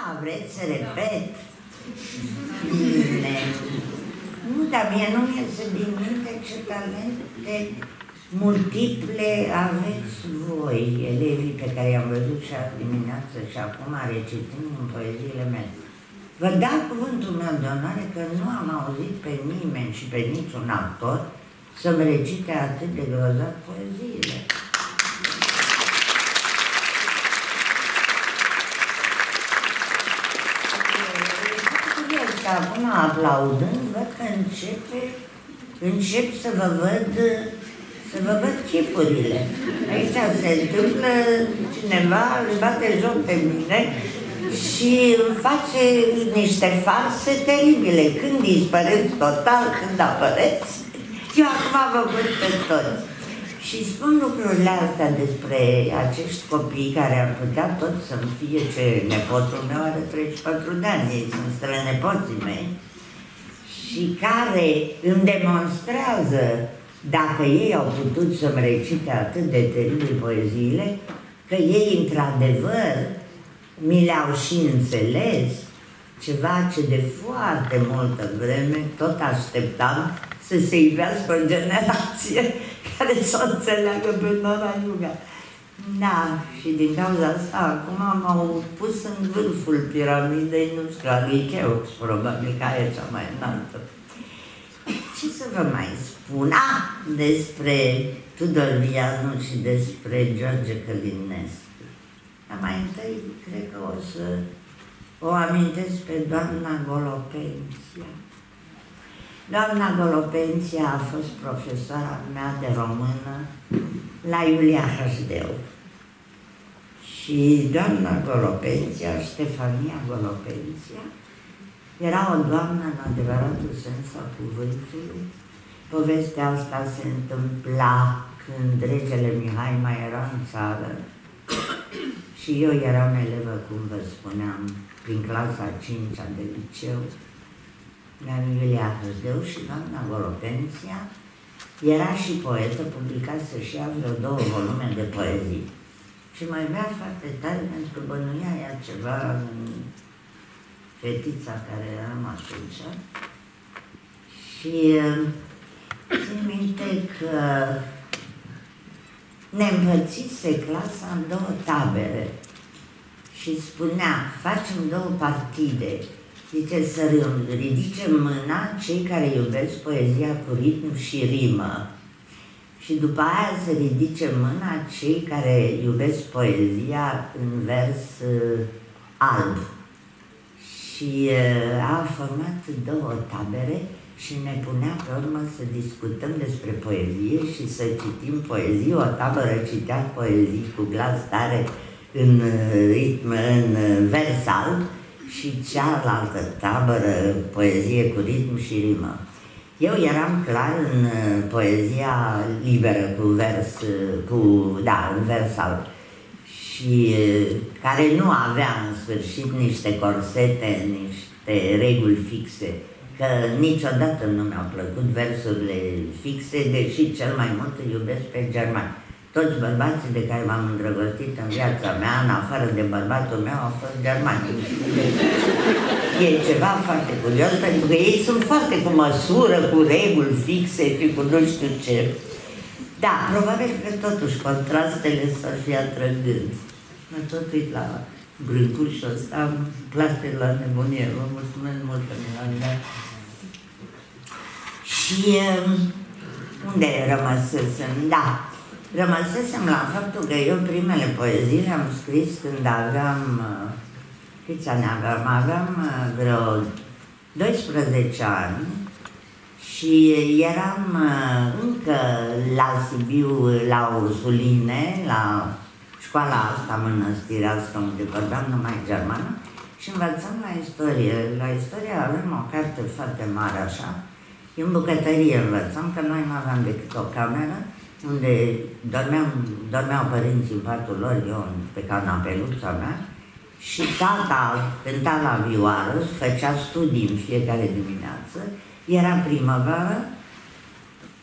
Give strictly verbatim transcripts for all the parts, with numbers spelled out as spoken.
A, vreți să repet? Bine. Nu, dar mie nu iese din minte ce talente multiple aveți voi, elevii pe care i-am văzut și azi dimineață și acum recitând în poeziile mele. Vă dau cuvântul meu de onoare că nu am auzit pe nimeni și pe niciun autor să-mi recite atât de grozav poeziile. Acum, aplaudând, văd că începe, încep să vă văd, să vă văd chipurile. Aici se întâmplă cineva, își bate joc pe mine și îmi face niște farse teribile. Când dispăreți total, când apăreți, eu acum vă văd pe toți. Și spun lucrurile astea despre acești copii care ar putea tot să-mi fie ce nepotul meu are treizeci și patru de ani, ei sunt strănepoții mei, și care îmi demonstrează, dacă ei au putut să-mi recite atât de teribil poeziile, că ei, într-adevăr, mi le-au și înțeles, ceva ce de foarte multă vreme tot așteptam să se ivească o generație care să o înțeleagă pe Nora Iuga. Da, și din cauza asta, acum m-au pus în vârful piramidei, nu știu, a lui Cheops, probabil, că e cea mai înaltă. Ce să vă mai spun? Ah, despre Tudor Vianu și despre George Călinescu. Dar mai întâi, cred că o să o amintesc pe doamna Golopenția. Doamna Golopenția a fost profesoara mea de română la Iulia Hășdeu. Și doamna Golopenția, Ștefania Golopenția, era o doamnă în adevăratul sens al cuvântului. Povestea asta se întâmpla când regele Mihai mai era în țară și eu eram elevă, cum vă spuneam, prin clasa a cincea de liceu, la Iulia Hășdeu, și doamna Golopenția era și poetă, publicase și ea vreo două volume de poezii. Și mai bea foarte tare pentru că bănuia ea ceva în fetița care eram atunci. Și țin minte că ne împărțise clasa în două tabere și spunea, facem două partide. Zice, să ridice mâna cei care iubesc poezia cu ritm și rimă. Și după aia să ridice mâna cei care iubesc poezia în vers uh, alb. Și uh, a format două tabere și ne punea pe urmă să discutăm despre poezie și să citim poezii. O tabără citea poezii cu glas tare în ritm, în vers alb, și cealaltă tabără poezie cu ritm și rimă. Eu eram clar în poezia liberă cu vers, cu, da, în vers alb, și care nu avea în sfârșit niște corsete, niște reguli fixe, că niciodată nu mi-au plăcut versurile fixe, deși cel mai mult îi iubesc pe germani. Toți bărbații de care m-am îndrăgostit în viața mea, în afară de bărbatul meu, au fost germani. E ceva foarte curios, pentru că ei sunt foarte cu măsură, cu reguli fixe și cu nu știu ce. Da, probabil că totuși contrastele s-ar fi atrăgând. Mă tot uit la brâncușul ăsta, îmi place la nebunie. Vă mulțumesc mult că mi l-am dat. Și unde rămăsesem? Da. Rămăsesem la faptul că eu primele poezii le-am scris când aveam, câți ani aveam? Aveam vreo doisprezece ani și eram încă la Sibiu, la Ursuline, la școala asta mănăstirească, unde vorbeam numai germană, și învățam la istorie. La istorie avem o carte foarte mare așa, în bucătărie învățam, că noi nu aveam decât o cameră, unde dormeam, dormeau părinții în patul lor, eu pe canapeluța mea, și tata cânta la vioară, făcea studii în fiecare dimineață, era primăvară,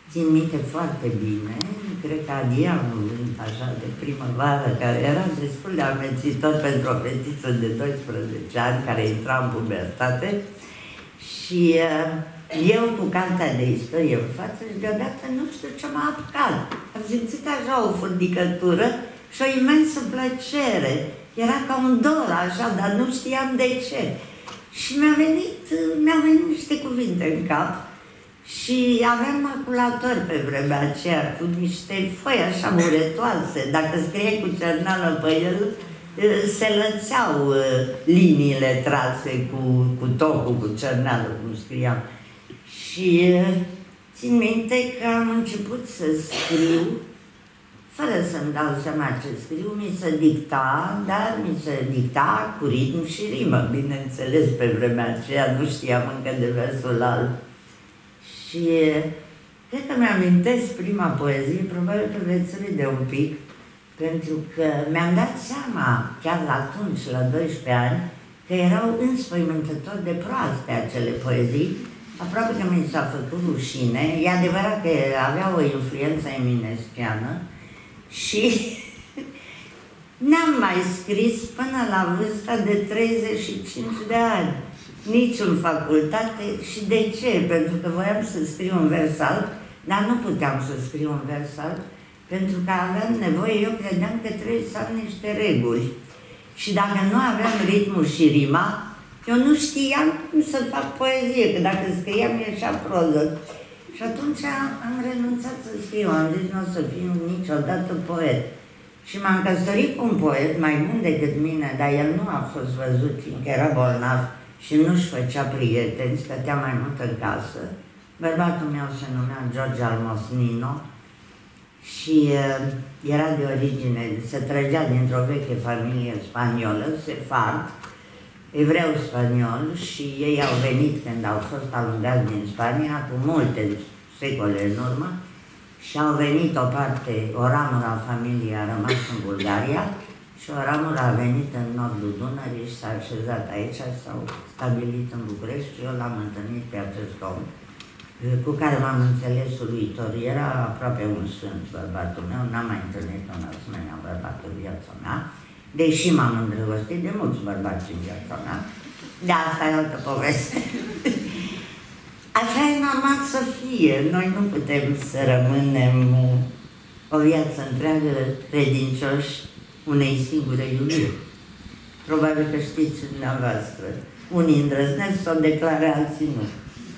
țin minte foarte bine, cred că adia un vânt așa de primăvară, care era destul de amețitor pentru o fetiță de doisprezece ani care intra în pubertate și uh, eu cu cartea de istorie în față și deodată nu știu ce m-a apucat. Am simțit așa o furdicătură și o imensă plăcere. Era ca un dor așa, dar nu știam de ce. Și mi-a venit, mi-au venit niște cuvinte în cap și aveam maculator pe vremea aceea cu niște foi așa muretoase. Dacă scriei cu cerneală pe el, se lățeau liniile trase cu, cu tocul, cu cerneală, cum scriam. Și țin minte că am început să scriu, fără să-mi dau seama ce scriu, mi se dicta, dar mi se dicta cu ritm și rimă, bineînțeles, pe vremea aceea nu știam încă de versul alb. Și cred că mi-amintesc prima poezie, probabil că veți râde un pic, pentru că mi-am dat seama, chiar atunci, la doisprezece ani, că erau înspăimântător de proaste acele poezii. Aproape că mi s-a făcut rușine. E adevărat că avea o influență eminesciană și n-am mai scris până la vârsta de treizeci și cinci de ani. Nici în facultate. Și de ce? Pentru că voiam să scriu un vers alb, dar nu puteam să scriu un vers alb, pentru că aveam nevoie, eu credeam că trebuie să am niște reguli. Și dacă nu aveam ritmul și rima, eu nu știam cum să fac poezie, că dacă scriam ieșea proză. Și atunci am renunțat să scriu, am zis nu o să fiu niciodată poet. Și m-am căsătorit cu un poet mai bun decât mine, dar el nu a fost văzut, fiindcă era bolnav și nu-și făcea prieteni, stătea mai mult în casă. Bărbatul meu se numea George Almosnino și uh, era de origine, se trăgea dintr-o veche familie spaniolă, sefard, evreu spaniol, și ei au venit când au fost alungați din Spania, cu multe secole în urmă, și au venit o parte, o ramură a familiei a rămas în Bulgaria și o ramură a venit în nordul Dunării și s-a așezat aici, s-au stabilit în București și eu l-am întâlnit pe acest om, cu care m-am înțeles uluitor. Era aproape un sfânt bărbatul meu, n-am mai întâlnit un asemenea bărbat în viața mea, deși m-am îndrăgostit de mulți bărbați în viața mea, dar asta e altă poveste. Așa e normal să fie, noi nu putem să rămânem o viață întreagă credincioși unei singure iubiri. Probabil că știți dumneavoastră, unii îndrăznesc să o declare, alții nu.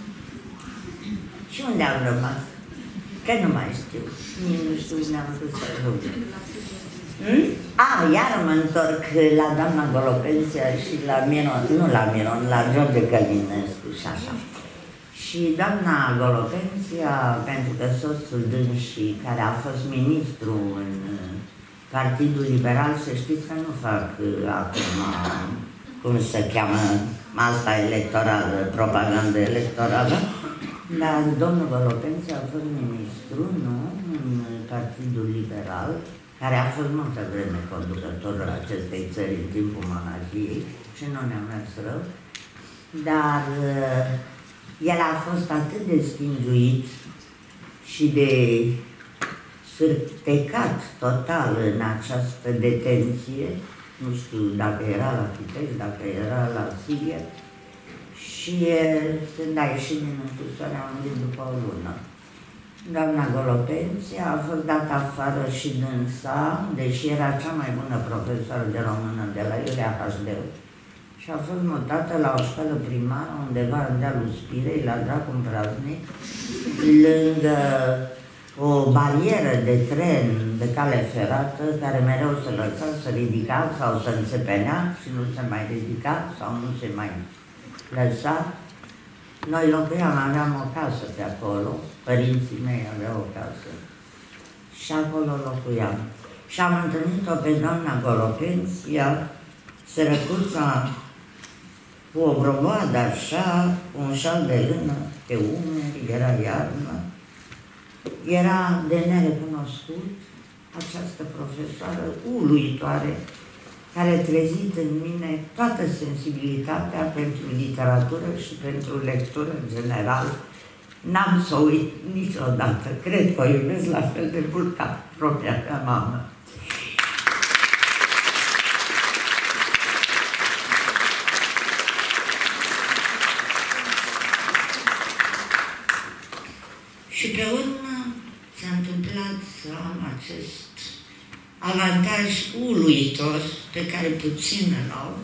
Și unde am rămas? Că nu mai știu. Nici nu știu unde am vrut să ajung. Hmm? A, iar mă întorc la doamna Golopenția și la Miron, nu la Miron, la George Călinescu și așa. Și doamna Golopenția, pentru că soțul dânsii, care a fost ministru în Partidul Liberal, să știți că nu fac acum, cum se cheamă, asta electorală, propagandă electorală, dar domnul Golopenția a fost ministru, nu, în Partidul Liberal, care a fost multă vreme conducătorul acestei țări în timpul monarhiei și nu ne-a mers rău, dar uh, el a fost atât de schingiuit și de sfârtecat total în această detenție, nu știu dacă era la Pitești, dacă era la Siria, și uh, când a ieșit din închisoare a murit după o lună. Doamna Golopenția a fost dată afară și dânsa, deși era cea mai bună profesoară de română de la Iulia Hașdeu, și a fost mutată la o școală primară undeva în dealul Spirei, la Dracul Praznic, lângă o barieră de tren de cale ferată, care mereu se lăsa, să ridica sau să înțepenea și nu se mai ridica sau nu se mai lăsa. Noi locuiam, aveam o casă pe acolo, părinții mei aveau o casă și acolo locuiam. Și am întâlnit-o pe doamna Golopenția, sărăcuța, cu o broboadă așa, cu un șal de lână pe umeri, era iarnă. Era de nerecunoscut această profesoară uluitoare, care a trezit în mine toată sensibilitatea pentru literatură și pentru lectură în general, N-am să o uit niciodată. Cred că o iubesc la fel de mult ca propria mea mamă. Și pe urmă s-a întâmplat să am acest avantaj uluitor pe care puțin îl au.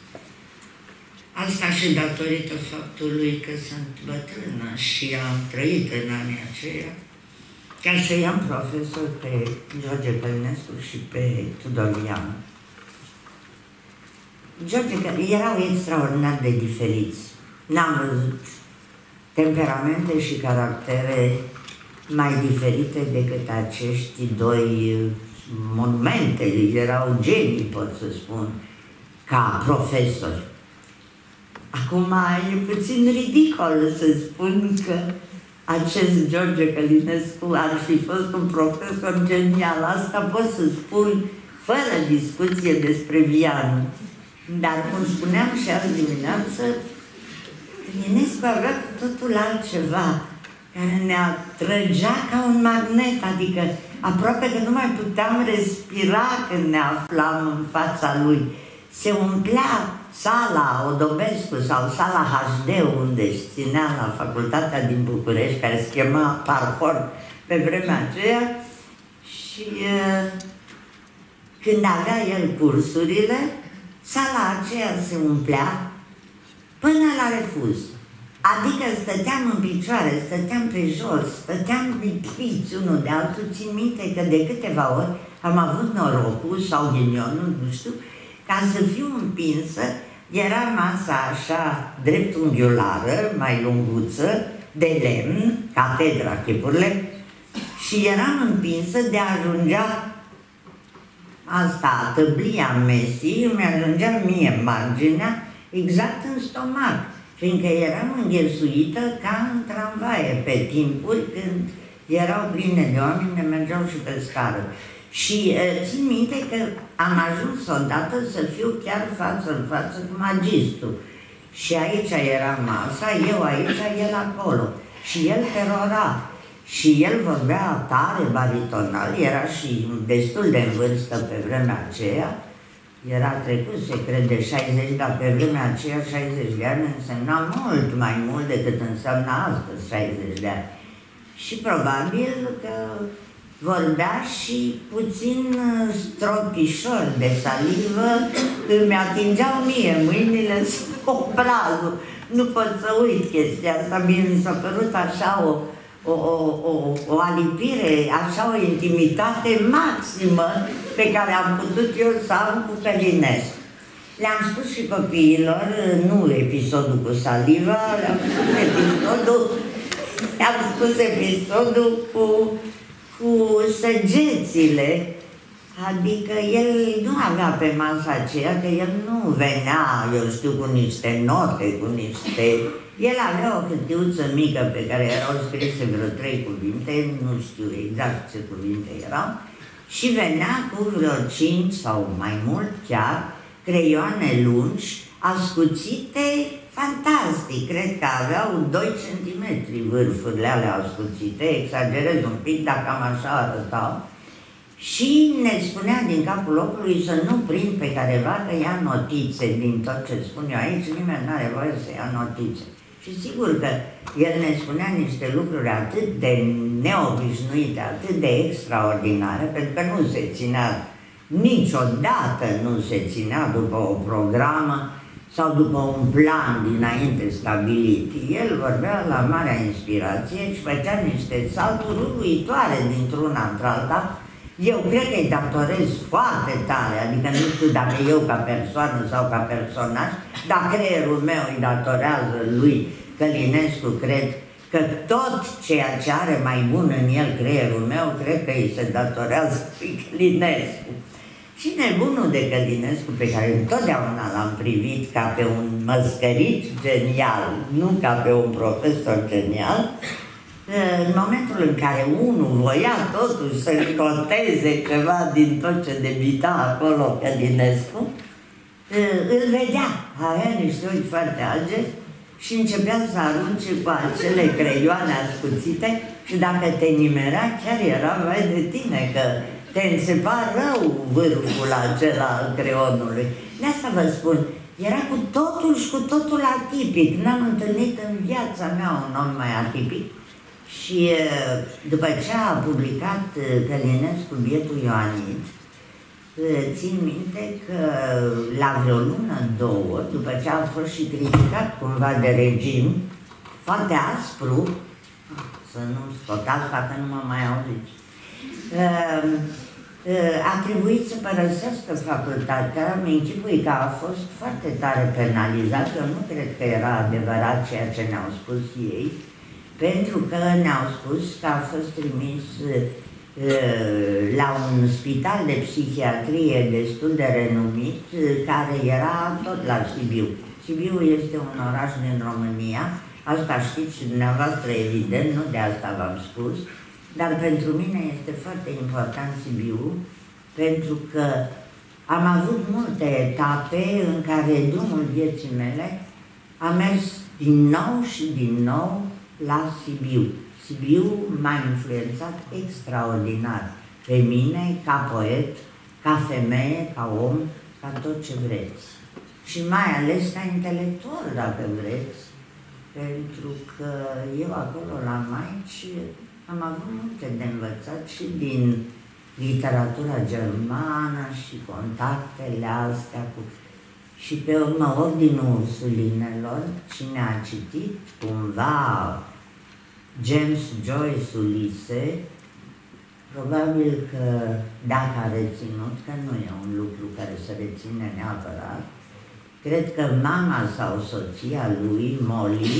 Asta și datorită faptului că sunt bătrână și am trăit în anii aceia, ca să i-am profesor pe George Călinescu și pe Tudor Vianu. George erau extraordinar de diferiți. N-am văzut temperamente și caractere mai diferite decât acești doi monumente. Erau genii, pot să spun, ca profesori. Acum e puțin ridicol să spun că acest George Călinescu ar fi fost un profesor genial. Asta pot să spun fără discuție despre Vianu. Dar, cum spuneam și azi dimineață, Călinescu avea totul altceva, care ne atrăgea ca un magnet, adică aproape că nu mai puteam respira când ne aflam în fața lui. Se umplea sala Odobescu sau sala H D, unde își ținea la facultatea din București, care se chema Parcor pe vremea aceea, și uh, când avea el cursurile, sala aceea se umplea până la refuz. Adică stăteam în picioare, stăteam pe jos, stăteam lipiți unul de altul. Țin minte că de câteva ori am avut norocul sau ghinionul, nu știu, ca să fiu împinsă. Era masa așa dreptunghiulară, mai lunguță, de lemn, catedra chipurile, și eram împinsă de a ajungea asta, tăblia mesii, îmi ajungea mie marginea exact în stomac, fiindcă eram înghesuită ca în tramvaie pe timpuri când erau pline de oameni, ne mergeau și pe scară. Și țin minte că am ajuns odată să fiu chiar față în față cu magistru. Și aici era masa, eu aici, el acolo. Și el perora. Și el vorbea tare, baritonal, era și destul de în vârstă pe vremea aceea. Era trecut, se crede, șaizeci, dar pe vremea aceea șaizeci de ani însemna mult mai mult decât înseamnă astăzi șaizeci de ani. Și probabil că vorbea și puțin stropișor de salivă, îmi atingeau mie mâinile sub obrazul. Nu pot să uit chestia asta, mie mi s-a părut așa o, o, o, o, o alipire, așa o intimitate maximă pe care am putut eu să am cu Călinescu. Le-am spus și copiilor, nu episodul cu saliva, le-am spus episodul, le-am spus episodul cu cu săgețile, adică el nu avea pe masa aceea, că el nu venea, eu știu, cu niște note, cu niște... El avea o hârtiuță mică pe care erau scrise vreo trei cuvinte, nu știu exact ce cuvinte erau, și venea cu vreo cinci sau mai mult chiar, creioane lungi, ascuțite fantastic, cred că aveau doi centimetri vârfurile alea ascuțite, exagerez un pic, dar cam așa arătau. Și ne spunea din capul locului să nu prind pe careva că ia notițe din tot ce spun eu aici, nimeni nu are voie să ia notițe. Și sigur că el ne spunea niște lucruri atât de neobișnuite, atât de extraordinare, pentru că nu se ținea, niciodată nu se ținea după o programă sau după un plan dinainte stabilit. El vorbea la marea inspirație și făcea niște salturi uluitoare dintr-una într-alta. Eu cred că îi datorez foarte tare, adică nu știu dacă eu ca persoană sau ca personaj, dar creierul meu îi datorează lui Călinescu, cred că tot ceea ce are mai bun în el creierul meu, cred că îi se datorează lui Călinescu. Și nebunul de Călinescu, pe care întotdeauna l-am privit ca pe un măscăriț genial, nu ca pe un profesor genial, în momentul în care unul voia totuși să-și noteze ceva din tot ce debita acolo Călinescu, îl vedea, avea niște ochi foarte alge și începea să arunce cu acele creioane ascuțite și dacă te nimerea, chiar era vai de tine, că te înțepa rău vârful acela al creionului. De asta vă spun, era cu totul și cu totul atipic. N-am întâlnit în viața mea un om mai atipic. Și după ce a publicat Călinescu Bietul Ioanit, țin minte că la vreo lună, două, după ce a fost și criticat cumva de regim, foarte aspru, să nu scotați, dacă nu mă mai auziți, a trebuit să părăsească facultatea. Mi închipui că a fost foarte tare penalizat. Eu nu cred că era adevărat ceea ce ne-au spus ei, pentru că ne-au spus că a fost trimis la un spital de psihiatrie destul de renumit, care era tot la Sibiu. Sibiu este un oraș din România, asta știți și dumneavoastră evident, nu de asta v-am spus, dar pentru mine este foarte important Sibiu, pentru că am avut multe etape în care drumul vieții mele a mers din nou și din nou la Sibiu. Sibiu m-a influențat extraordinar pe mine, ca poet, ca femeie, ca om, ca tot ce vreți. Și mai ales ca intelectual, dacă vreți, pentru că eu acolo la Maici am avut multe de învățat și din literatura germană și contactele astea cu... Și pe urmă, Ordinul Ursulinelor, cine a citit cumva James Joyce Ulise, probabil că dacă a reținut, că nu e un lucru care se reține neapărat, cred că mama sau soția lui, Molly,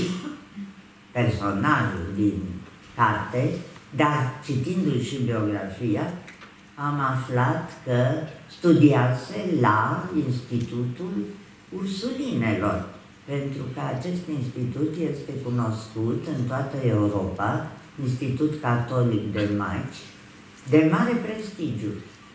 personajul din carte, dar citindu-i și biografia, am aflat că studiase la Institutul Ursulinelor, pentru că acest institut este cunoscut în toată Europa, Institut Catolic de Maici, de mare prestigiu.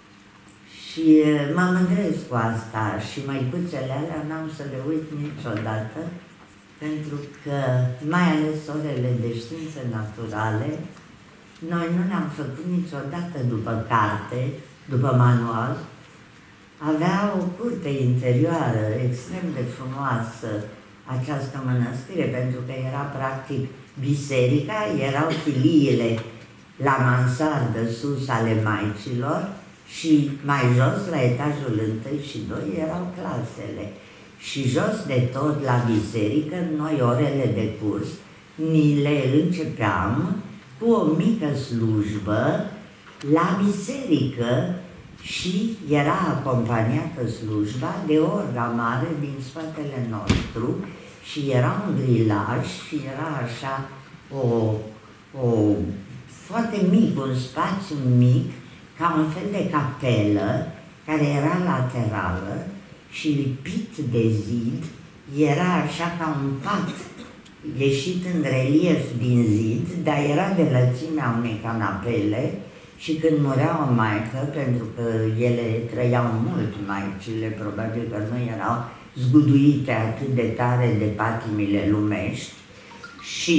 Și mă mândresc cu asta și măicuțele alea n-am să le uit niciodată, pentru că, mai ales orele de științe naturale, noi nu le-am făcut niciodată după carte, după manual. Avea o curte interioară extrem de frumoasă această mănăstire, pentru că era practic biserica, erau chiliile la mansardă sus ale maicilor și mai jos, la etajul întâi și doi, erau clasele. Și jos de tot, la biserică, noi orele de curs ni le începeam cu o mică slujbă la biserică și era acompaniată slujba de orga mare din spatele nostru și era un grilaj și era așa o, o foarte mic, un spațiu mic, ca un fel de capelă care era laterală și lipit de zid, era așa ca un pat ieșit în relief din zid, dar era de lățimea unei canapele. Și când murea o maică, pentru că ele trăiau mult, maicile, probabil că nu erau zguduite atât de tare de patimile lumești, și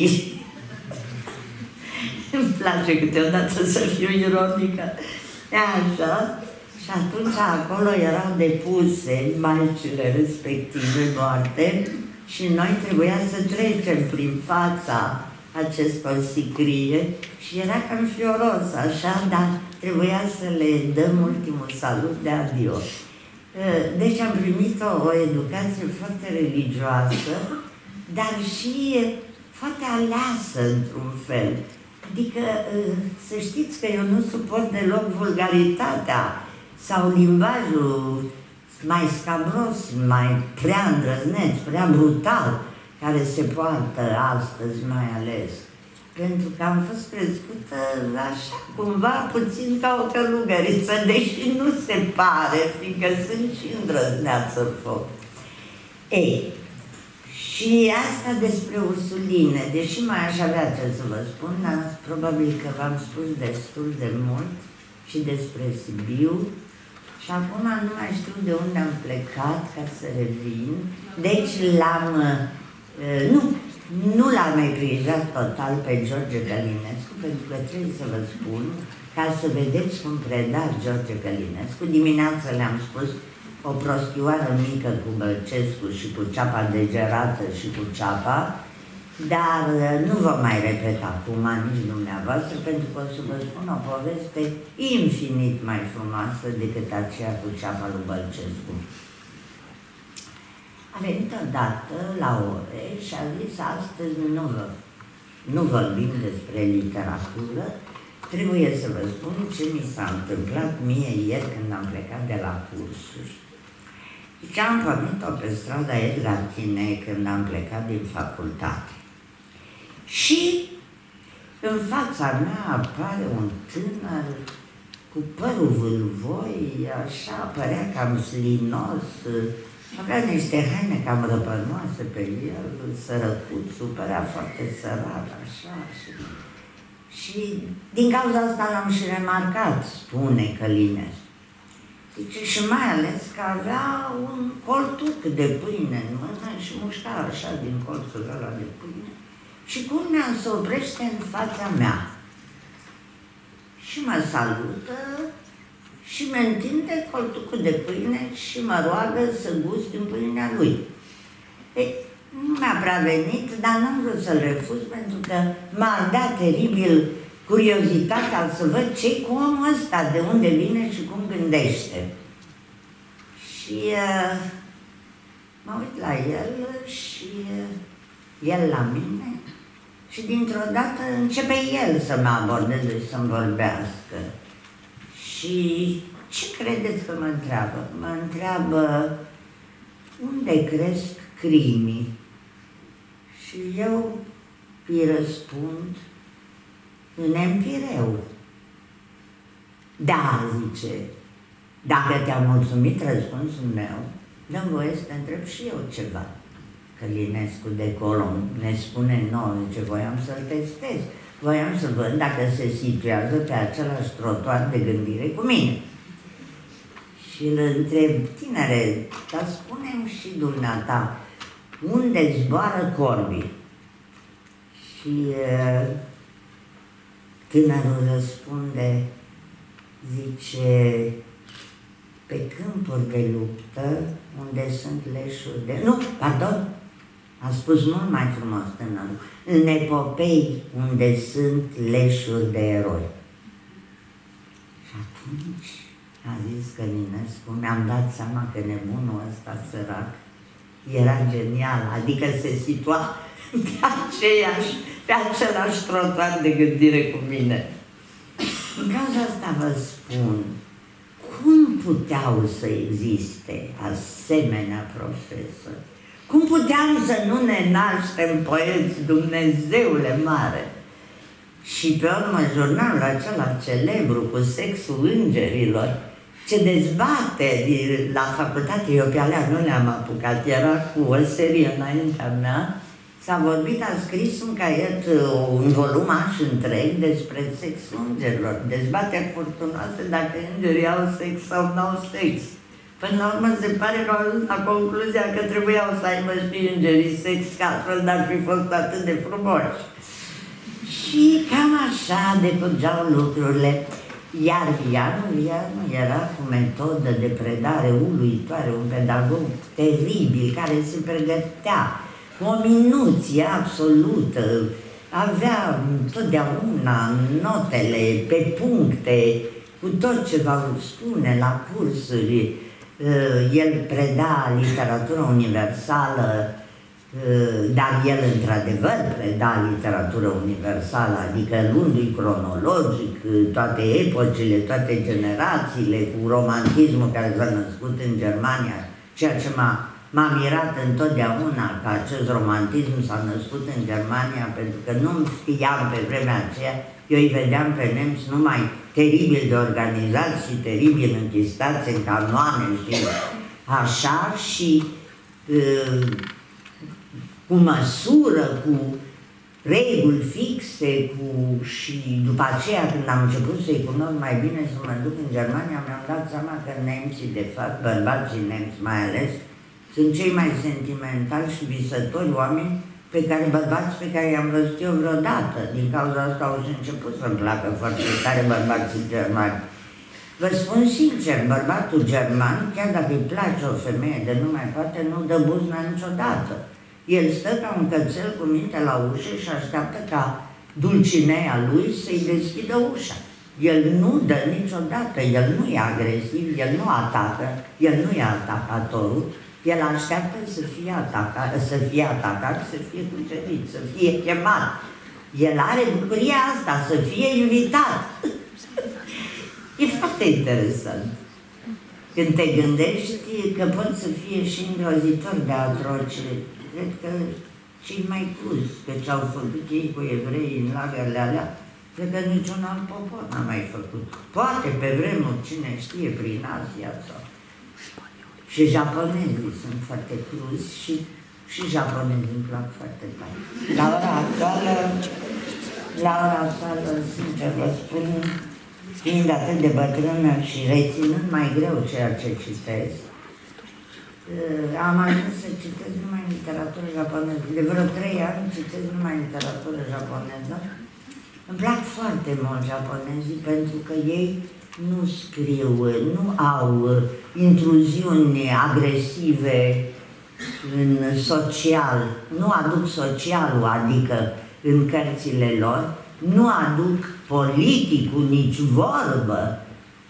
îmi place câteodată să fiu ironică, așa, și atunci acolo erau depuse maicile respective moarte și noi trebuia să trecem prin fața acestor sicrie și era cam fioros, așa, dar trebuia să le dăm ultimul salut de adio. Deci am primit o, o educație foarte religioasă, dar și foarte aleasă într-un fel. Adică să știți că eu nu suport deloc vulgaritatea sau limbajul mai scabros, mai prea îndrăzneț, prea brutal, care se poartă astăzi mai ales. Pentru că am fost crescută așa, cumva, puțin ca o călugăriță, deși nu se pare, fiindcă sunt și îndrăzneață foc. Ei, și asta despre ursuline, deși mai aș avea ce să vă spun, dar probabil că v-am spus destul de mult și despre Sibiu. Și acum nu mai știu de unde am plecat ca să revin. Deci l-am Nu, nu l-am eprizat total pe George Călinescu, pentru că trebuie să vă spun, ca să vedeți cum preda George Călinescu. Dimineața le-am spus o prostioară mică cu Bălcescu și cu ceapa degerată și cu ceapa, dar nu vă mai repet acum nici dumneavoastră, pentru că o să vă spun o poveste infinit mai frumoasă decât aceea cu ceapa lui Bălcescu. A venit odată la ore și a zis: astăzi nu, vă, nu vorbim despre literatură, trebuie să vă spun ce mi s-a întâmplat mie ieri când am plecat de la cursuri. Deci am pornit-o pe strada Edgar Chinei când am plecat din facultate. Și în fața mea apare un tânăr cu părul vâlvoi, așa, părea cam slinos, avea niște haine cam răpănoase pe el, sărăcuțul, părea foarte sărac, așa. Și, și din cauza asta l-am și remarcat, spune Călinescu. Zice, și mai ales că avea un coltuc de pâine în mână și mușca așa din colțul ăla de pâine. Și culmea se oprește în fața mea. Și mă salută și mă întinde coltucul de pâine și mă roagă să gust din pâinea lui. Ei, nu mi-a prea venit, dar n-am vrut să-l refuz, pentru că m-a ardat teribil curiozitatea să văd ce-i cu omul ăsta, de unde vine și cum gândește. Și uh, mă uit la el și uh, el la mine și dintr-o dată începe el să mă abordeze și să-mi vorbească. Și ce credeți că mă întreabă? Mă întreabă unde cresc crimii? Și eu îi răspund în Empireu. Da, zice, dacă te-a mulțumit răspunsul meu, dă-mi voie să te întreb și eu ceva. Călinescu de Colomb ne spune nouă, zice, voiam să-l testez, voiam să văd dacă se situează pe același trotuar de gândire cu mine. Și îl întreb, tinere, dar spune-mi și dumneata, unde zboară corbii? Și uh, tânărul răspunde, zice, pe câmpuri de luptă, unde sunt leșuri de... Nu, pardon, a spus mult mai frumos tânărul, în epopei unde sunt leșuri de eroi. Și atunci a zis Călinescu, mi-am dat seama că nebunul ăsta sărac era genial, adică se situa pe, aceeași, pe același trotuar de gândire cu mine. În cauza asta vă spun, cum puteau să existe asemenea profesori? Cum puteam să nu ne naștem poeți, Dumnezeule mare? Și pe urmă jurnalul acela celebru cu sexul îngerilor, ce dezbateri la facultate, eu pe alea nu le-am apucat, era cu o serie înaintea mea, s-a vorbit, a scris un caiet, un volumaș întreg despre sexul îngerilor, dezbateri furtunoase dacă îngerii au sex sau nu au sex. Până la urmă se pare că au ajuns la concluzia că trebuiau să aibă și îngerii sex, că altfel n-ar fi fost atât de frumoși. Și cam așa decurgeau lucrurile. Iar Vianu, Vianu era cu metodă de predare uluitoare, un pedagog teribil care se pregătea cu o minuție absolută, avea întotdeauna notele pe puncte, cu tot ce va spune la cursuri. El preda literatură universală, dar el într-adevăr preda literatură universală, adică luându-i cronologic toate epocile, toate generațiile, cu romantismul care s-a născut în Germania, ceea ce m-a mirat întotdeauna că acest romantism s-a născut în Germania, pentru că nu știam pe vremea aceea, eu îi vedeam pe nemți numai teribil de organizați și teribil închistați în canoane și așa, și uh, cu măsură, cu reguli fixe, cu... și după aceea când am început să-i cunosc mai bine, să mă duc în Germania, mi-am dat seama că nemții, de fapt, bărbații nemți mai ales, sunt cei mai sentimentali și visători oameni pe care bărbați pe care i-am văzut eu vreodată. Din cauza asta au și început să-mi placă foarte tare bărbații germani. Vă spun sincer, bărbatul german, chiar dacă îi place o femeie de nu mai poate, nu dă buzna niciodată. El stă ca un cățel cu minte la ușă și așteaptă ca Dulcinea lui să-i deschidă ușa. El nu dă niciodată, el nu e agresiv, el nu atacă, el nu e atacatorul, el așteaptă să fie atacat, să fie atacat, să fie cucerit, să fie chemat. El are bucuria asta, să fie invitat. E foarte interesant. Când te gândești că pot să fie și îngrozitor de atroce, cred că cei mai cruzi, că ce-au făcut ei cu evreii în lagările alea, cred că niciun alt popor n-a mai făcut. Poate pe vremuri, cine știe, prin Asia sau... Și japonezii sunt foarte cruzi și, și japonezii îmi plac foarte tare. La ora actuală, la ora actuală, sincer vă spun, fiind atât de bătrână și reținând mai greu ceea ce citesc, am ajuns să citesc numai literatură japoneză. De vreo trei ani citesc numai literatură japoneză. Îmi plac foarte mult japonezii pentru că ei nu scriu, nu au intruziuni agresive în social, nu aduc socialul, adică în cărțile lor, nu aduc politicul, nici vorbă.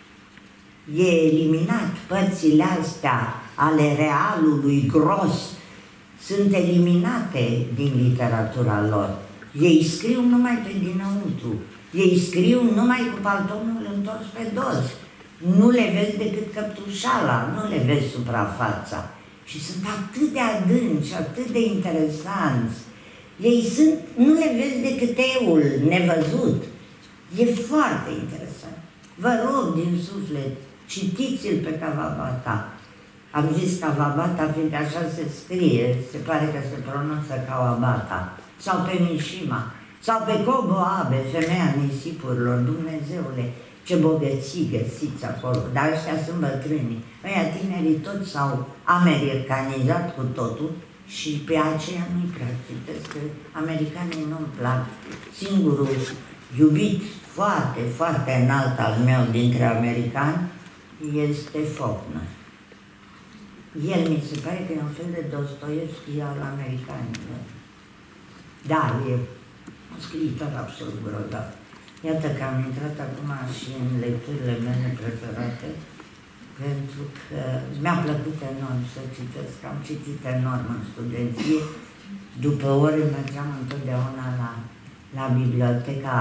E eliminat părțile astea ale realului gros, sunt eliminate din literatura lor. Ei scriu numai pe dinăuntru, ei scriu numai cu paltonul întors pe dos. Nu le vezi decât căptușala, nu le vezi suprafața. Și sunt atât de adânci, atât de interesanți. Ei sunt, nu le vezi decât eul nevăzut. E foarte interesant. Vă rog din suflet, citiți-l pe Kawabata. Am zis Kawabata, fiindcă așa se scrie, se pare că se pronunță Kawabata. Sau pe Mishima, sau pe Kobo Abe, femeia nisipurilor, Dumnezeule, ce bogății găsiți acolo. Dar ăștia sunt bătrânii. Ăia tinerii toți s-au americanizat cu totul și pe aceea nu-i prea citesc, că americanii nu-mi plac. Singurul iubit foarte, foarte înalt al meu dintre americani este Faulkner. El mi se pare că e un fel de Dostoevski al americanilor. Da, e un scriitor absolut grozav. Iată că am intrat acum și în lecturile mele preferate, pentru că mi-a plăcut enorm să citesc, am citit enorm în studenție. După ore mergeam întotdeauna la, la biblioteca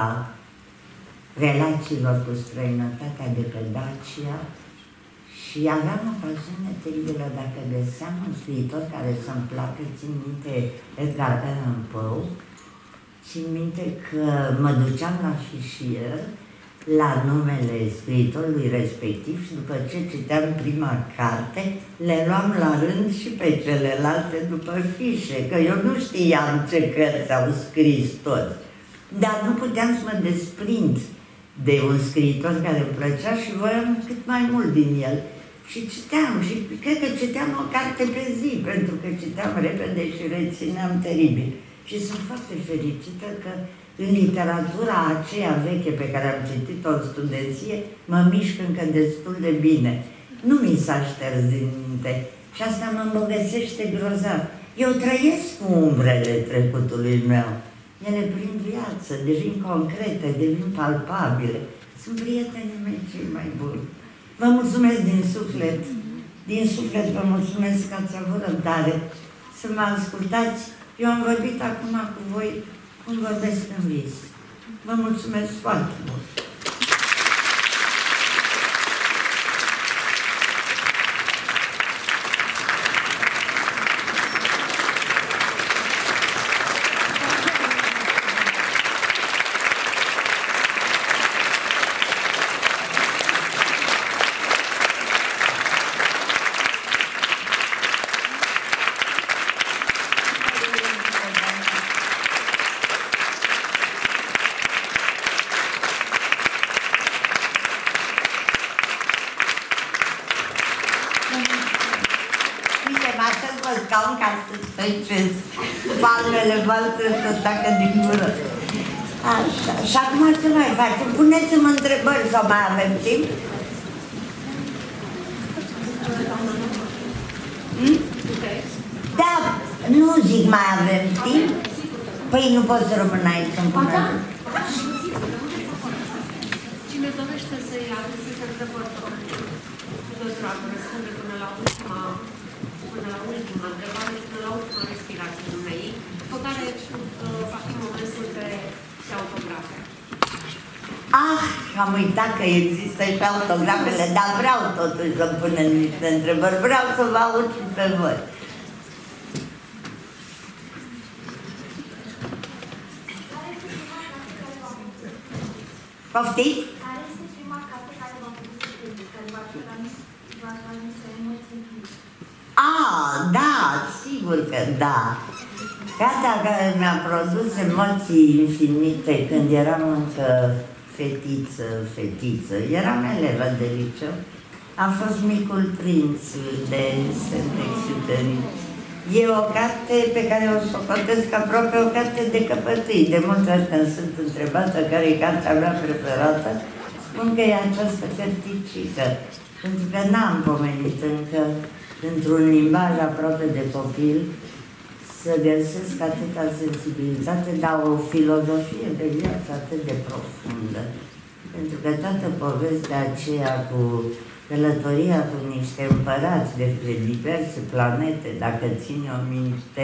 relațiilor cu străinătatea de pe Dacia și aveam o pasiune teribilă dacă găseam un scriitor care să-mi placă. Țin minte Edgar Allan Poe, țin minte că mă duceam la fișier la numele scriitorului respectiv și după ce citeam prima carte, le luam la rând și pe celelalte după fișe, că eu nu știam ce cărți au scris toți. Dar nu puteam să mă desprind de un scriitor care îmi plăcea și voiam cât mai mult din el. Și citeam, și cred că citeam o carte pe zi, pentru că citeam repede și rețineam teribil. Și sunt foarte fericită că în literatura aceea veche pe care am citit-o în studenție, mă mișc încă destul de bine. Nu mi s-a șters din minte și asta mă îmbogățește grozav. Eu trăiesc cu umbrele trecutului meu. Ele prind viață, devin concrete, devin palpabile. Sunt prietenii mei cei mai buni. Vă mulțumesc din suflet, din suflet vă mulțumesc că ați avut răbdare să mă ascultați. Eu am vorbit acum cu voi cum vorbesc în vis. Vă mulțumesc foarte mult! așez pe scaun ca să stăicesc palmele voastre să tacă din gură. Așa, și acum ce mai facem? Puneți-mă întrebări sau mai avem timp? Hmm? Da, nu zic mai avem timp. Păi nu pot să rămân aici să-mi pun aici. Cine dorește să-i adreseze întrebări, doctorul răspunde până la ultima, până la ultima întrebare, până la ultima respirație dumnei, după care va fi momentul de, de autografe. Ah, am uitat că există și autografele, dar vreau totuși să punem niște întrebări, vreau să vă aud și pe voi. Poftiți? Care este prima carte care v-a făcut să credeți, care v-a transmis emoții? Ah, da, sigur că da. Cartea care mi-a produs emoții infinite când eram încă fetiță, fetiță, eram elevă de liceu, a fost Micul Prinț de Saint-Exupéry. E o carte pe care o socotesc aproape o carte de căpătâi. De multe ori când sunt întrebată care e cartea mea preferată, spun că e această cărticică. Pentru că n-am pomenit încă, într-un limbaj aproape de copil, să găsesc atâta sensibilitate, dar o filozofie de viață atât de profundă. Pentru că toată povestea aceea cu călătoria cu niște împărați de pe diverse planete, dacă ține o minte,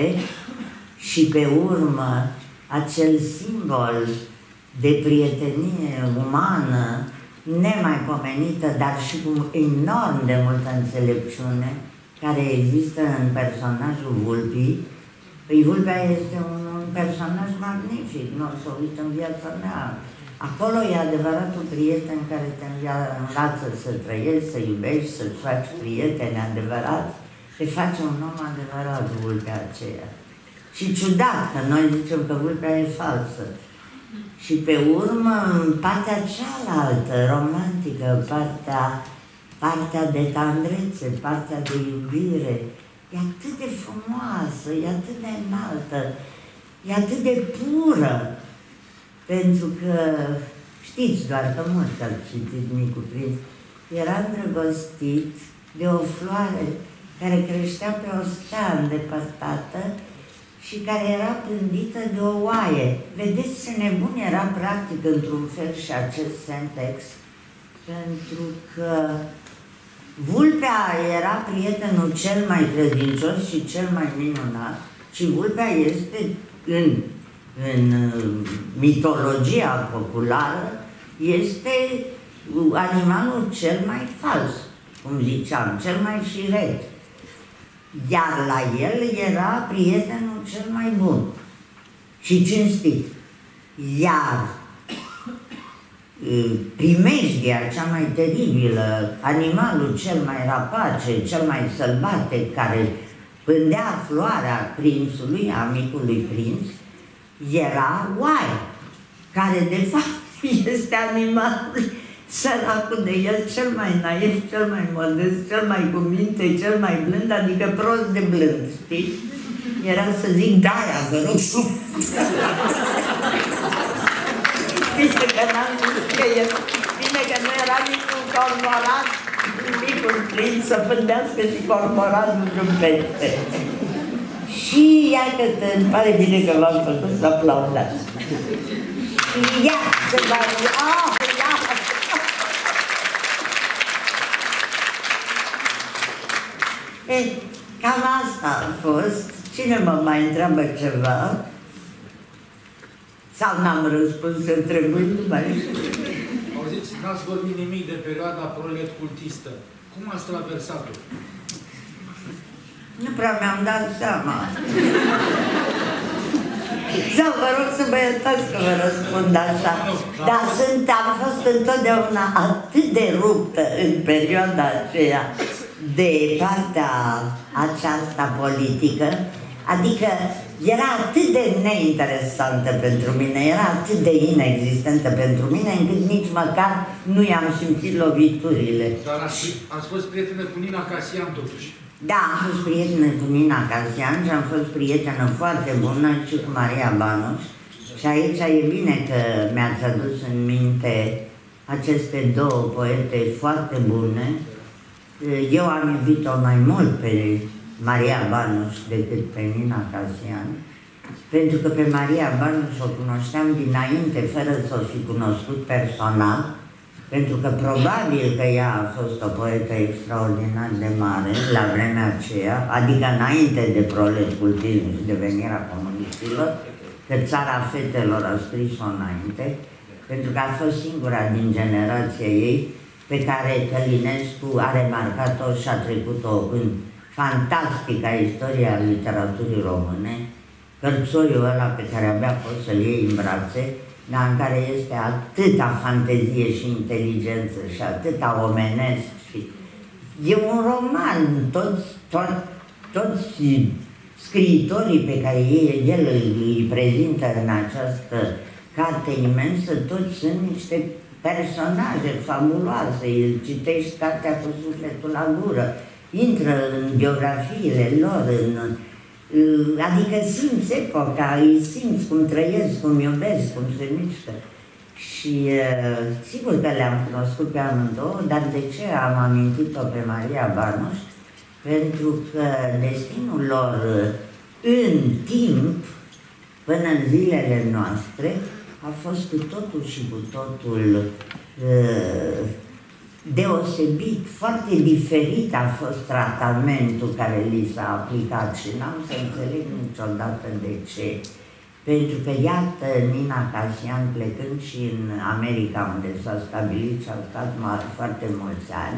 și pe urmă acel simbol de prietenie umană, nemaipomenită, dar și cu enorm de multă înțelepciune, care există în personajul Vulpii. Păi Vulpea este un, un personaj magnific, nu o să uit în viața mea. Acolo e adevăratul prieten care te învață să trăiești, să iubești, să-ți faci prieteni adevărați, te face un om adevărat, Vulpea aceea. Și ciudat, că noi zicem că Vulpea e falsă. Și pe urmă, partea cealaltă, romantică, partea, partea de tandrețe, partea de iubire, e atât de frumoasă, e atât de înaltă, e atât de pură. Pentru că, știți doar că mulți au citit Micul Prinț, era îndrăgostit de o floare care creștea pe o stea îndepărtată și care era pândită de o oaie. Vedeți ce nebun era practic într-un fel și acest Saint-Ex, pentru că Vulpea era prietenul cel mai credincios și cel mai minunat și Vulpea este în în mitologia populară, este animalul cel mai fals, cum ziceam, cel mai șiret. Iar la el era prietenul cel mai bun și cinstit. Iar primejdia cea mai teribilă, animalul cel mai rapace, cel mai sălbatic, care pândea floarea prințului, a Micului Prinț, era oaia, care de fapt este animalul săracul de el, cel mai naiv, cel mai modest, cel mai cu minte, cel mai blând, adică prost de blând, știi? Era să zic, da-aia, vă rog frumos. Bine că n-am zis că e, bine că nu era niciun cormoran, Micul Prinț să pândească și cormoranul într-un pește. Și iată, îmi pare bine că v-am făcut să aplaudați. Ia, să vă arăt. Oh, ia! E, cam asta a fost. Cine mă mai întreabă ceva? Sau n-am răspuns să întrebui, nu mai știu. Auziți, n-ați vorbit nimic de perioada prolet-cultistă. Cum ați traversat-o? Nu prea mi-am dat seama. Sau vă rog să mă iertați că vă răspund așa. Dar sunt, am fost întotdeauna atât de ruptă în perioada aceea de partea aceasta politică, adică era atât de neinteresantă pentru mine, era atât de inexistentă pentru mine, încât nici măcar nu i-am simțit loviturile. Dar ați, ați fost prietenă cu Nina Casian, totuși. Da, am fost prietenă cu Nina Casian și am fost prietenă foarte bună și cu Maria Banuș. Și aici e bine că mi-ați adus în minte aceste două poete foarte bune. Eu am iubit-o mai mult pe Maria Banuș decât pe Nina Casian, pentru că pe Maria Banuș o cunoșteam dinainte, fără să o fi cunoscut personal, pentru că probabil că ea a fost o poetă extraordinar de mare la vremea aceea, adică înainte de proletcultism și devenirea comuniștilor, că Țara Fetelor a scris-o înainte, pentru că a fost singura din generația ei pe care Călinescu a remarcat-o și a trecut-o în fantastica istoria literaturii române, cărțoiul ăla pe care abia poți să-l iei în brațe, dar în care este atâta fantezie și inteligență și atâta omenesc. Și... E un roman, toți, toți, toți scriitorii pe care ei, el îi prezintă în această carte imensă, toți sunt niște personaje fabuloase, îl citești cartea cu sufletul la gură, intră în biografiile lor, în, adică simți epoca, îi simți cum trăiesc, cum iubesc, cum se mișcă. Și sigur că le-am cunoscut pe amândouă, dar de ce am amintit-o pe Maria Banuș? Pentru că destinul lor în timp, până în zilele noastre, a fost cu totul și cu totul uh, deosebit, foarte diferit a fost tratamentul care li s-a aplicat și n-am să înțeleg niciodată de ce. Pentru că, iată, Nina Casian, plecând și în America, unde s-a stabilit și a stat foarte mulți ani,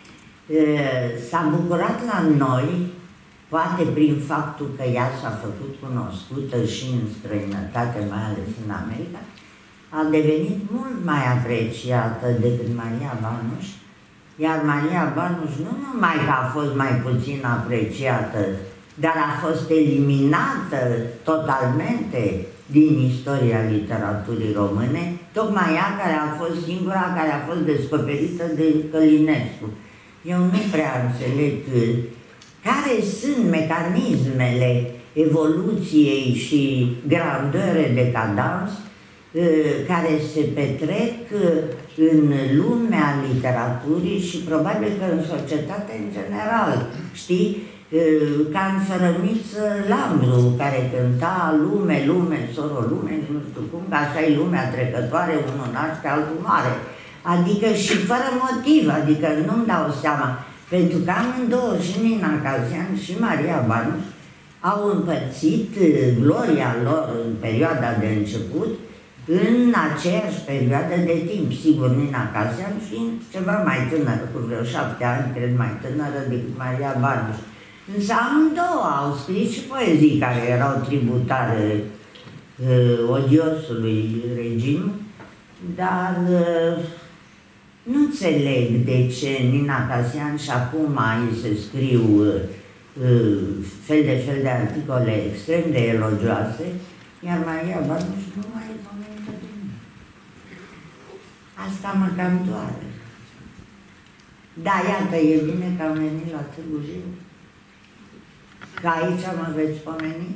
s-a bucurat la noi, poate prin faptul că ea s-a făcut cunoscută și în străinătate, mai ales în America, a devenit mult mai apreciată decât Maria Banuș, iar Maria Banuș nu numai că a fost mai puțin apreciată, dar a fost eliminată totalmente din istoria literaturii române, tocmai ea care a fost singura care a fost descoperită de Călinescu. Eu nu prea înțeleg care sunt mecanismele evoluției și grandeur de cadans care se petrec în lumea literaturii și probabil că în societate în general, știi? Ca în Fărămiță Lambru, care cânta lume, lume, soro, lume, nu știu cum, că așa e lumea trecătoare, unul naște, altul mare. Adică și fără motiv, adică nu-mi dau seama, pentru că amândouă, și Nina Casian și Maria Banuș, au împărțit gloria lor în perioada de început, în aceeași perioadă de timp. Sigur, Nina Casian fiind ceva mai tânără, cu vreo șapte ani, cred, mai tânără decât Maria Banuș. Însă amândouă au scris și poezii care erau tributare uh, odiosului regim, dar uh, nu înțeleg de ce Nina Casian și acum îi se scriu uh, uh, fel de fel de articole extrem de elogioase, iar Maria Banuș nu mai e pomenită de mine. Asta mă cam doare. Da, iată, e bine că am venit la Târgu Jiu. Că aici mă veți pomeni?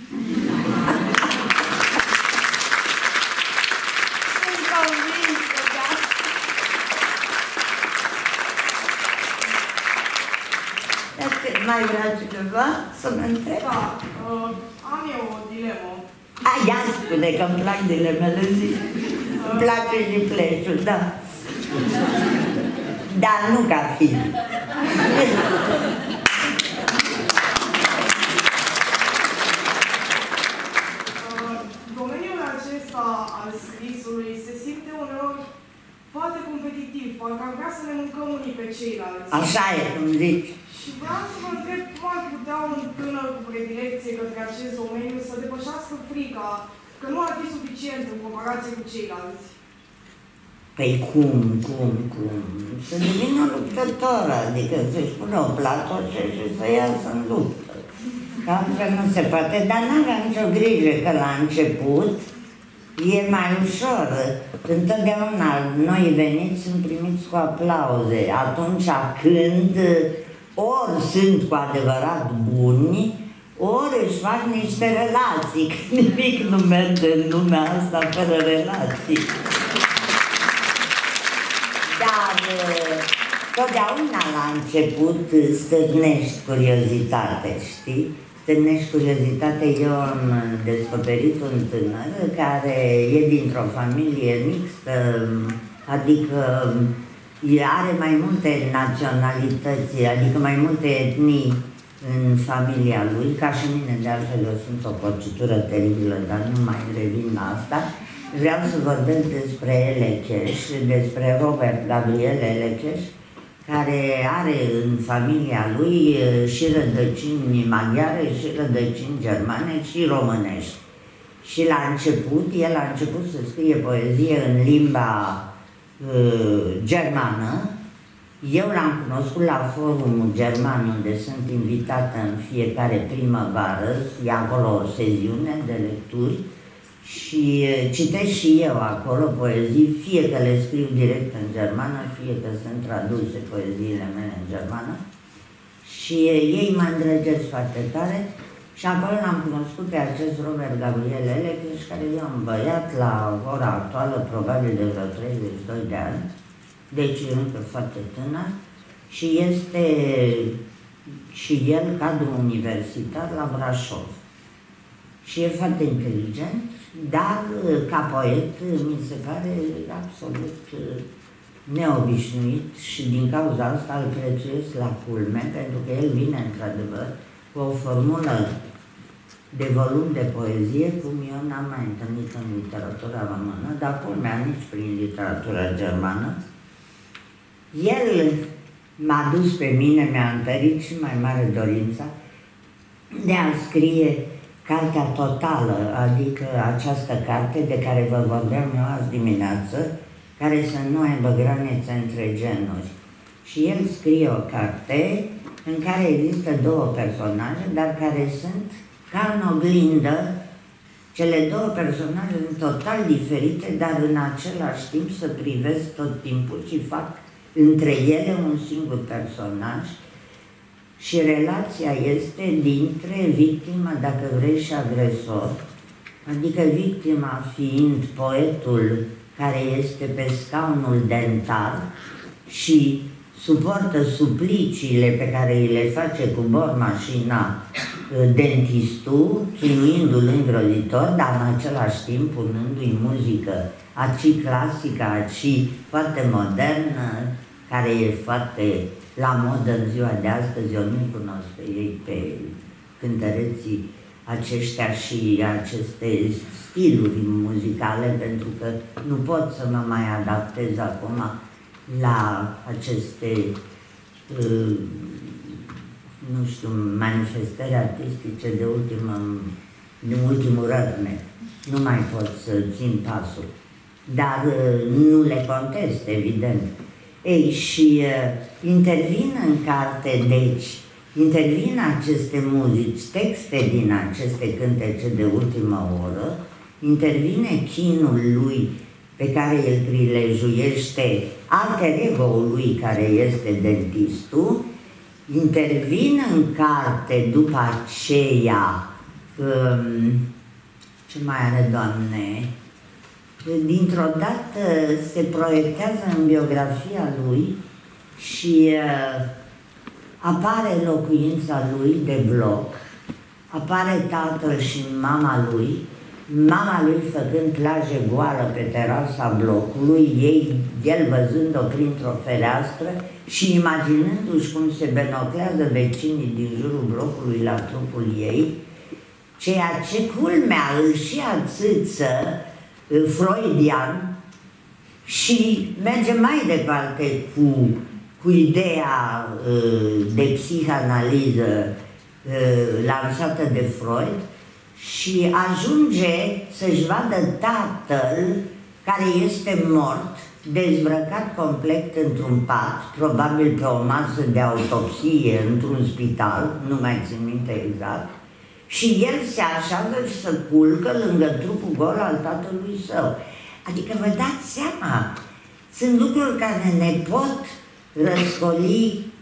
Sunt convinsă de asta. Dacă mai vrea cineva să mă întreb? Da, uh, am eu o dilemă. A, ia spune că îmi plac dilemele, zi. Îmi place și pleșul, da. Dar nu ca film. Domeniul acesta al scrisului se simte uneori foarte competitiv, parcă am vrea să ne mâncăm unii pe ceilalți. Așa e, cum zici. Și vreau să vă întreb cum ar putea un tânăr cu predilecție către acest domeniu să depășească frica că nu ar fi suficient în comparație cu ceilalți. Păi cum, cum, cum? Să devină luptător, adică să-și pună o platoșă și să iasă în luptă. Că altfel nu se poate, dar n-aveam nicio grijă că la început e mai ușor. Întotdeauna noi veniți sunt primiți cu aplauze. Atunci când ori sunt cu adevărat buni, ori își fac niște relații, că nimic nu merge în lumea asta fără relații. Dar totdeauna la început stârnești curiozitate, știi? Stârnești curiozitate. Eu am descoperit un tânăr care e dintr-o familie mixtă, adică are mai multe naționalități, adică mai multe etnii în familia lui, ca și mine, de altfel, eu sunt o porcitură teribilă, dar nu mai revin la asta. Vreau să vorbesc despre Elecheș, despre Robert Gabriel Elecheș, care are în familia lui și rădăcini maghiare, și rădăcini germane, și românești. Și la început, el a început să scrie poezie în limba uh, germană. Eu l-am cunoscut la forumul german, unde sunt invitată în fiecare primăvară, e acolo o seziune de lecturi și citesc și eu acolo poezii, fie că le scriu direct în germană, fie că sunt traduse poeziile mele în germană și ei mă îndrăgesc foarte tare și acolo l-am cunoscut pe acest Robert Gabriel Elecheș, care e un băiat la ora actuală, probabil de vreo treizeci și doi de ani, deci e încă foarte tânăr și este și el cadru universitar la Brașov. Și e foarte inteligent, dar ca poet mi se pare absolut neobișnuit și din cauza asta îl prețuiesc la culme, pentru că el vine într-adevăr cu o formulă de volum de poezie, cum eu n-am mai întâlnit în literatura română, dar culmea nici prin literatura germană. El m-a dus pe mine, mi-a întărit și mai mare dorința de a scrie Cartea Totală, adică această carte de care vă vorbeam eu azi dimineață, care să nu aibă granițe între genuri. Și el scrie o carte în care există două personaje, dar care sunt ca în oglindă. Cele două personaje sunt total diferite, dar în același timp se privesc tot timpul și fac între ele un singur personaj. Și relația este dintre victimă, dacă vrei, și agresor, adică victima fiind poetul care este pe scaunul dentar și suportă supliciile pe care îi le face cu bormașina dentistul, chinuindu-l îngrozitor, dar în același timp punându-i muzică aci clasică, aci foarte modernă, care e foarte la modă în ziua de astăzi. Eu nu cunosc pe ei, pe cântăreții aceștia și aceste stiluri muzicale, pentru că nu pot să mă mai adaptez acum la aceste, uh, nu știu, manifestări artistice de, ultimă, de ultimul răzme. Nu mai pot să țin pasul. Dar uh, nu le contest, evident. Ei, și uh, intervin în carte, deci, intervin aceste muzici, texte din aceste cântece de ultimă oră, intervine chinul lui pe care îl prilejuiește alter ego-ul lui care este dentistul, intervin în carte după aceea, um, ce mai are, Doamne, dintr-o dată se proiectează în biografia lui și uh, apare locuința lui de bloc, apare tatăl și mama lui, mama lui făcând plaje goală pe terasa blocului, ei, el văzând-o printr-o fereastră și imaginându-și cum se benoclează vecinii din jurul blocului la trupul ei, ceea ce culmea îl și ațâță freudian și merge mai departe cu, cu ideea uh, de psihanaliză uh, lansată de Freud și ajunge să-și vadă tatăl care este mort, dezbrăcat complet într-un pat, probabil pe o masă de autopsie într-un spital, nu mai țin minte exact, și el se așează și se culcă lângă trupul gol al tatălui său. Adică vă dați seama, sunt lucruri care ne pot răscoli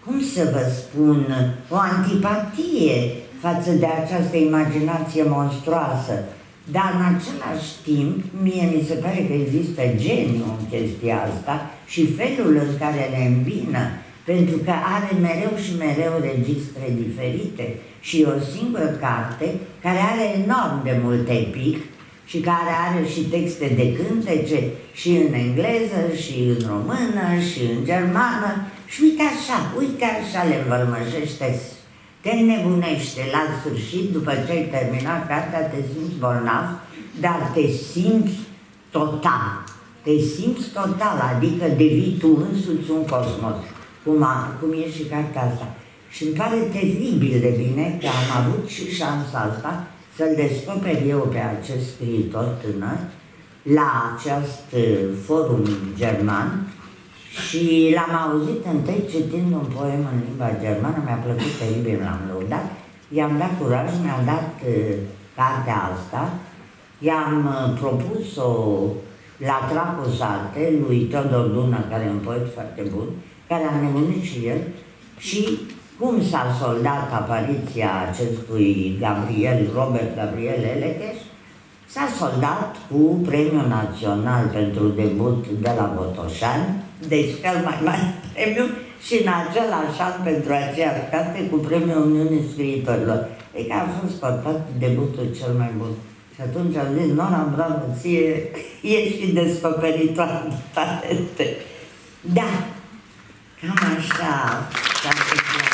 cum să vă spun, o antipatie față de această imaginație monstruoasă. Dar în același timp, mie mi se pare că există geniu în chestia asta și felul în care le îmbină, pentru că are mereu și mereu registre diferite și o singură carte care are enorm de mult epic și care are și texte de cântece și în engleză, și în română, și în germană. Și uite așa, uite așa le învălmășește, te nebunește la sfârșit, după ce ai terminat cartea, te simți bolnav, dar te simți total. Te simți total, adică devii tu însuți un cosmos, cum, a, cum e și cartea asta. Și îmi pare teribil de bine că am avut și șansa asta să-l descoper eu pe acest scriitor tânăr la acest forum german și l-am auzit întâi citind un poem în limba germană, mi-a plăcut teribil, l-am lăudat, i-am dat curaj, mi-a dat uh, cartea asta, i-am uh, propus-o la Tracus Arte, lui Teodor Dună, care e un poet foarte bun, care a nebunit și el, și cum s-a soldat apariția acestui Gabriel, Robert Gabriel Elecheș, s-a soldat cu Premiul Național pentru debut de la Botoșani, deci cel mai mare premiu, și în același an pentru aceeași carte cu Premiul Uniunii Scriitorilor. Adică a fost cotat debutul cel mai bun. Și atunci am zis, Nora, bravo, ție, ești și descoperitoare de talente. Da, cam așa s-a întâmplat.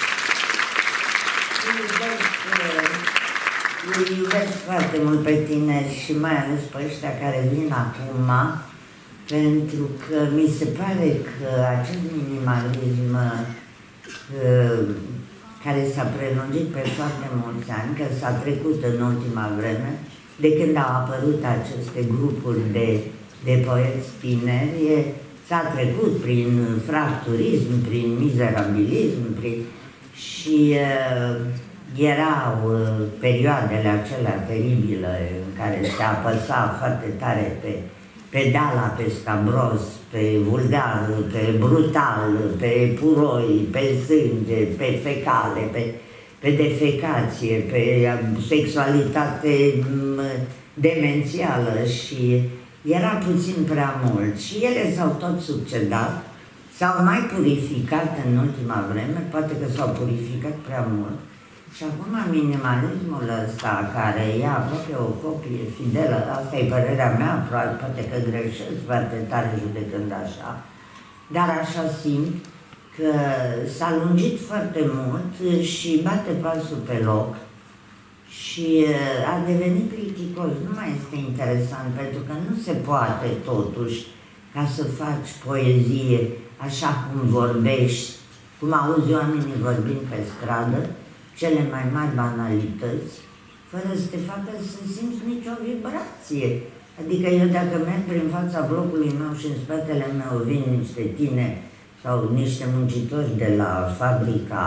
Îi iubesc foarte mult pe tineri și mai ales pe ăștia care vin acum, pentru că mi se pare că acest minimalism uh, care s-a prelungit pe foarte mulți ani, că s-a trecut în ultima vreme, de când au apărut aceste grupuri de, de poeți tineri, s-a trecut prin fracturism, prin mizerabilism, prin... și uh, erau uh, perioadele acelea teribile în care se apăsa foarte tare pe pedala, pe scabros, pe vulgar, pe brutal, pe puroi, pe sânge, pe fecale, pe, pe defecație, pe sexualitate demențială și era puțin prea mult. Și ele s-au tot succedat, s-au mai purificat în ultima vreme, poate că s-au purificat prea mult. Și acum minimalismul ăsta, care e aproape o copie fidelă, asta e părerea mea, poate că greșesc foarte tare judecând așa, dar așa simt că s-a lungit foarte mult și bate pasul pe loc și a devenit plicticos, nu mai este interesant, pentru că nu se poate totuși ca să faci poezie așa cum vorbești, cum auzi oamenii vorbind pe stradă, cele mai mari banalități, fără să te facă să simți nicio vibrație. Adică eu dacă merg prin fața blocului meu și în spatele meu vin niște tineri sau niște muncitori de la fabrica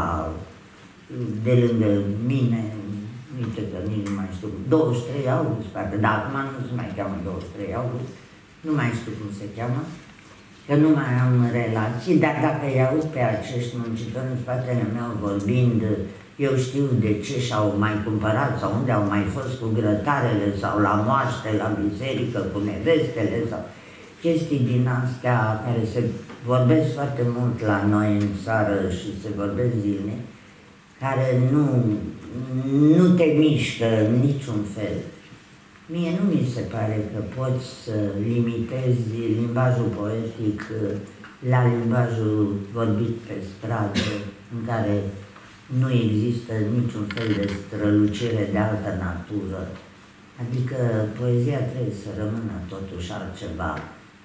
de lângă mine, nici că nici nu mai știu, douăzeci și trei august, parcă, dar acum nu se mai cheamă douăzeci și trei august, nu mai știu cum se cheamă, că nu mai am relații, dar dacă îi aud pe acești muncitori în spatele meu vorbind, eu știu de ce și-au mai cumpărat sau unde au mai fost cu grătarele sau la moaște, la biserică, cu nevestele sau chestii din astea care se vorbesc foarte mult la noi în țară și se vorbesc zilnic, care nu, nu te mișcă în niciun fel. Mie nu mi se pare că poți să limitezi limbajul poetic la limbajul vorbit pe stradă, în care nu există niciun fel de strălucire de altă natură. Adică poezia trebuie să rămână totuși altceva.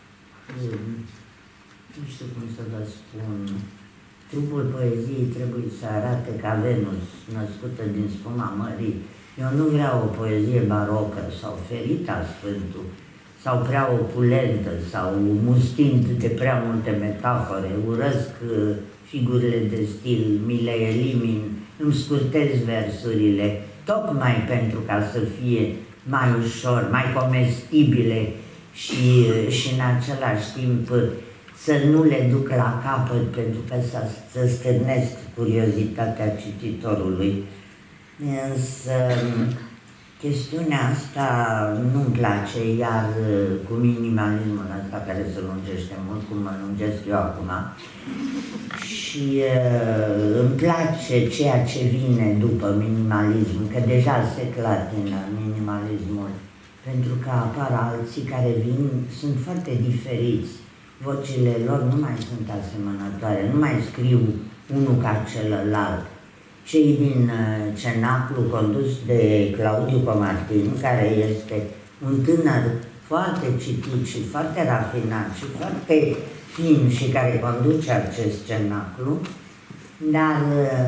Nu știu cum să vă spun. Trupul poeziei trebuie să arate ca Venus, născută din spuma mării. Eu nu vreau o poezie barocă sau ferita Sfântul, sau prea opulentă, sau mustind de prea multe metafore. Urăsc figurile de stil, mi le elimin, îmi scurtez versurile, tocmai pentru ca să fie mai ușor, mai comestibile și, și în același timp să nu le duc la capăt pentru că să, să stârnesc curiozitatea cititorului. Însă chestiunea asta nu-mi place, iar cu minimalismul ăsta care se lungește mult, cum mă lungesc eu acum, și uh, îmi place ceea ce vine după minimalism, că deja se clatină minimalismul, pentru că apar alții care vin, sunt foarte diferiți, vocile lor nu mai sunt asemănătoare, nu mai scriu unul ca celălalt. Cei din uh, Cenaclu, condus de Claudiu Comartin, care este un tânăr foarte citit și foarte rafinat și foarte fin și care conduce acest Cenaclu, dar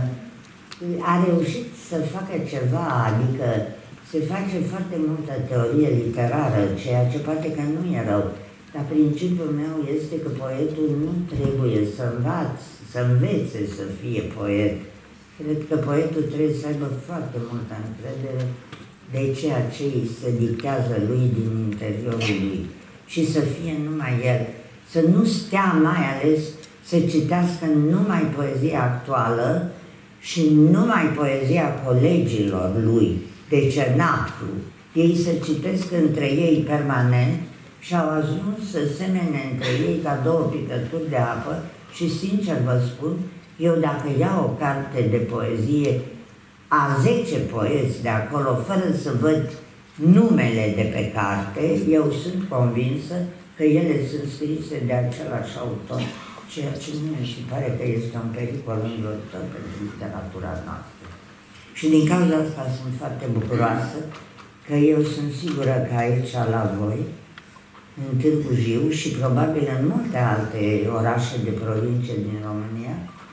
uh, a reușit să facă ceva, adică se face foarte multă teorie literară, ceea ce poate că nu e rău, dar principiul meu este că poetul nu trebuie să învațe, să învețe să fie poet. Cred că poetul trebuie să aibă foarte multă încredere de ceea ce îi se dictează lui din interiorul lui și să fie numai el, să nu stea mai ales să citească numai poezia actuală și numai poezia colegilor lui, de Cenaclu. Ei se citesc între ei permanent și au ajuns să semene între ei ca două picături de apă și, sincer vă spun, eu dacă iau o carte de poezie a zece poeți de acolo, fără să văd numele de pe carte, eu sunt convinsă că ele sunt scrise de același autor, ceea ce mie și pare că este un pericol îngrozitor pentru literatura noastră. Și din cauza asta sunt foarte bucuroasă că eu sunt sigură că aici la voi, în Târgu Jiu și probabil în multe alte orașe de provincie din România,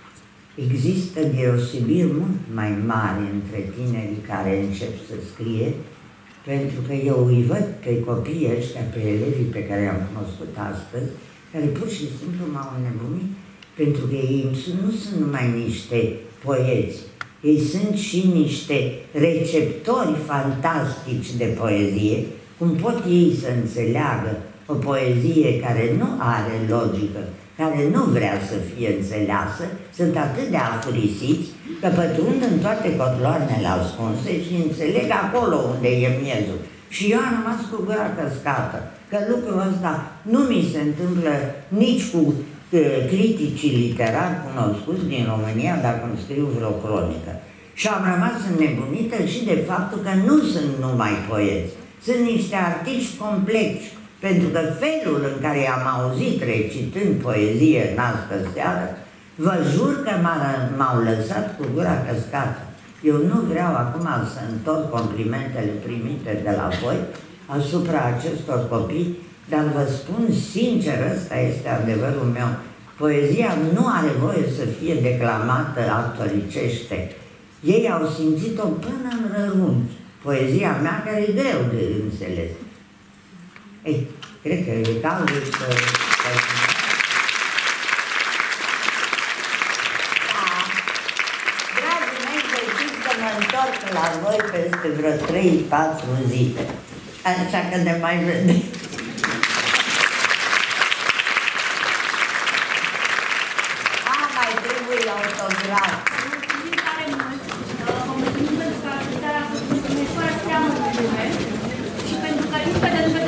există deosebiri mult mai mari între tinerii care încep să scrie, pentru că eu îi văd pe copiii ăștia, pe elevii pe care i-am cunoscut astăzi, care pur și simplu m-au înnebunit, pentru că ei nu sunt numai niște poeți, ei sunt și niște receptori fantastici de poezie, cum pot ei să înțeleagă o poezie care nu are logică, care nu vrea să fie înțeleasă, sunt atât de afurisiți că pătrund în toate cotloarnele ascunse și înțeleg acolo unde e miezul. Și eu am rămas cu gura căscată, că lucrul ăsta nu mi se întâmplă nici cu uh, criticii literari cunoscuți din România, dacă îmi scriu vreo cronică. Și am rămas înnebunită și de faptul că nu sunt numai poeți, sunt niște artiști complexi, pentru că felul în care am auzit recitând poezie în astă seară, vă jur că m-au lăsat cu gura căscată. Eu nu vreau acum să întorc complimentele primite de la voi asupra acestor copii, dar vă spun sincer, ăsta este adevărul meu. Poezia nu are voie să fie declamată actoricește. Ei au simțit-o până în rărunchi. Poezia mea care e greu de înțeles. Ei, cred că e cazul să... Dragii mei, să știți că mă întorc la voi peste vreo trei patru zile. Așa că ne mai vedem. A, mai trebuie autograf. Mulțumim tare mult. Vă mulțumim pentru că ascultarea a fost ușor seamă de lume și pentru că nici pe de